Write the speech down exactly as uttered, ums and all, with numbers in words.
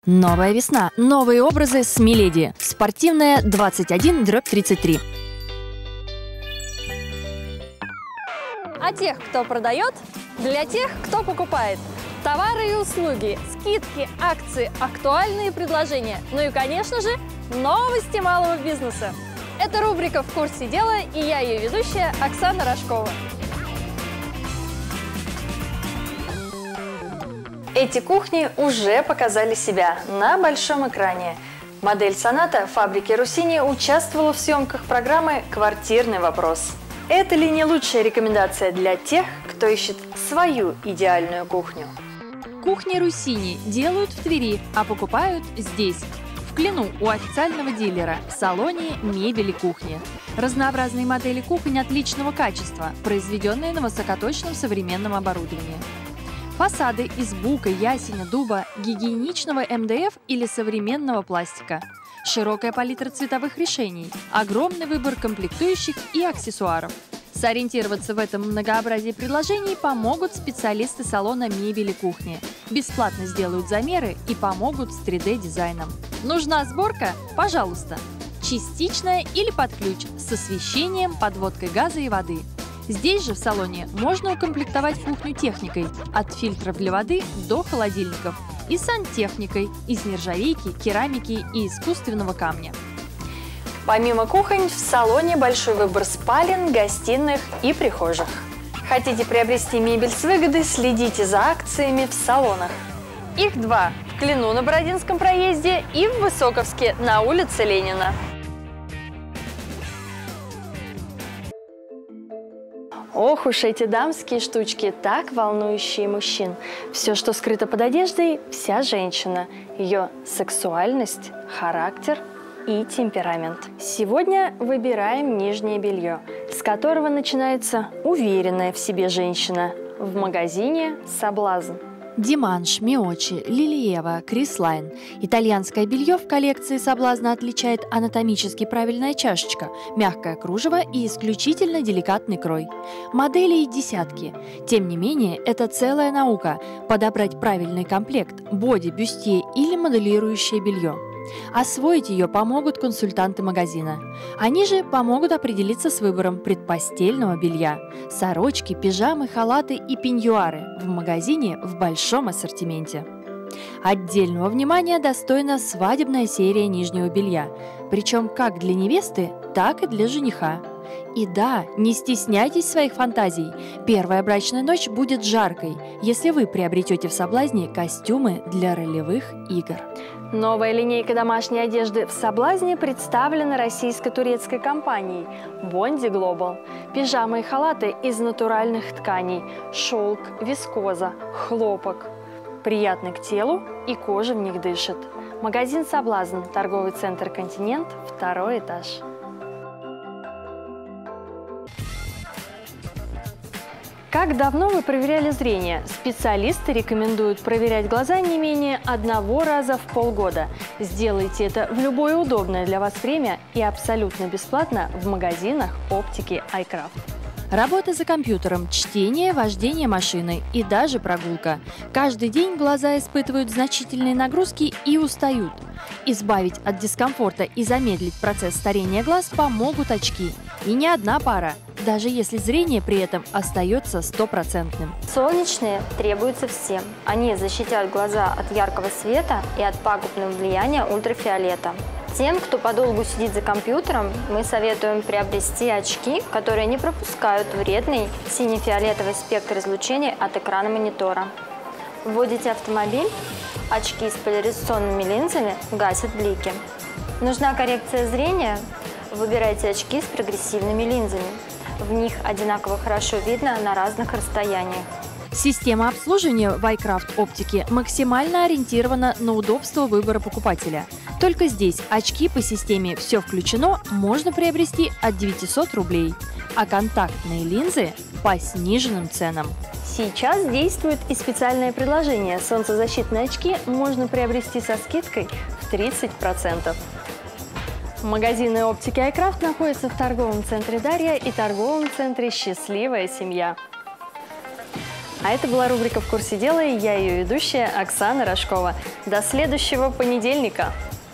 Новая весна. Новые образы с Миледи. Спортивная двадцать один дробь тридцать три. А тех, кто продает, для тех, кто покупает. Товары и услуги, скидки, акции, актуальные предложения. Ну и, конечно же, новости малого бизнеса. Это рубрика «В курсе дела» и я, ее ведущая, Оксана Рожкова. Эти кухни уже показали себя на большом экране. Модель «Соната» фабрики Руссини участвовала в съемках программы «Квартирный вопрос». Это ли не лучшая рекомендация для тех, кто ищет свою идеальную кухню? Кухни Руссини делают в Твери, а покупают здесь. В Клину у официального дилера в салоне «Мебель и кухни». Разнообразные модели кухонь отличного качества, произведенные на высокоточном современном оборудовании. Фасады из бука, ясеня, дуба, гигиеничного эм дэ эф или современного пластика. Широкая палитра цветовых решений, огромный выбор комплектующих и аксессуаров. Сориентироваться в этом многообразии предложений помогут специалисты салона «Мебель и кухни». Бесплатно сделают замеры и помогут с три дэ дизайном. Нужна сборка? Пожалуйста. Частичная или под ключ, с освещением, подводкой газа и воды. Здесь же в салоне можно укомплектовать кухню техникой от фильтров для воды до холодильников и сантехникой из нержавейки, керамики и искусственного камня. Помимо кухонь, в салоне большой выбор спален, гостиных и прихожих. Хотите приобрести мебель с выгодой? Следите за акциями в салонах. Их два – в Клину на Бородинском проезде и в Высоковске на улице Ленина. Ох уж эти дамские штучки, так волнующие мужчин. Все, что скрыто под одеждой, вся женщина. Ее сексуальность, характер и темперамент. Сегодня выбираем нижнее белье, с которого начинается уверенная в себе женщина. В магазине «Соблазн». Диманш, Миочи, Лилиева, Крис Лайн. Итальянское белье в коллекции «Соблазна» отличает анатомически правильная чашечка, мягкое кружево и исключительно деликатный крой. Моделей десятки. Тем не менее, это целая наука – подобрать правильный комплект, боди, бюстье или моделирующее белье. Освоить ее помогут консультанты магазина. Они же помогут определиться с выбором предпостельного белья. Сорочки, пижамы, халаты и пеньюары в магазине в большом ассортименте. Отдельного внимания достойна свадебная серия нижнего белья, причем как для невесты, так и для жениха. И да, не стесняйтесь своих фантазий. Первая брачная ночь будет жаркой, если вы приобретете в «Соблазне» костюмы для ролевых игр. Новая линейка домашней одежды в «Соблазне» представлена российско-турецкой компанией Bondi Global. Пижамы и халаты из натуральных тканей, шелк, вискоза, хлопок. Приятны к телу, и кожа в них дышит. Магазин «Соблазн», торговый центр «Континент», второй этаж. Как давно вы проверяли зрение? Специалисты рекомендуют проверять глаза не менее одного раза в полгода. Сделайте это в любое удобное для вас время и абсолютно бесплатно в магазинах оптики iCraft. Работа за компьютером, чтение, вождение машиной и даже прогулка. Каждый день глаза испытывают значительные нагрузки и устают. Избавить от дискомфорта и замедлить процесс старения глаз помогут очки. И не одна пара, даже если зрение при этом остается стопроцентным. Солнечные требуются всем. Они защитят глаза от яркого света и от пагубного влияния ультрафиолета. Тем, кто подолгу сидит за компьютером, мы советуем приобрести очки, которые не пропускают вредный сине-фиолетовый спектр излучения от экрана монитора. Вводите автомобиль, очки с поляризационными линзами гасят блики. Нужна коррекция зрения? Выбирайте очки с прогрессивными линзами. В них одинаково хорошо видно на разных расстояниях. Система обслуживания в iCraft оптике максимально ориентирована на удобство выбора покупателя. Только здесь очки по системе «Все включено» можно приобрести от девятисот рублей, а контактные линзы по сниженным ценам. Сейчас действует и специальное предложение. Солнцезащитные очки можно приобрести со скидкой в тридцать процентов. Магазины оптики iCraft находятся в торговом центре «Дарья» и торговом центре «Счастливая семья». А это была рубрика «В курсе дела», и я ее ведущая Оксана Рожкова. До следующего понедельника!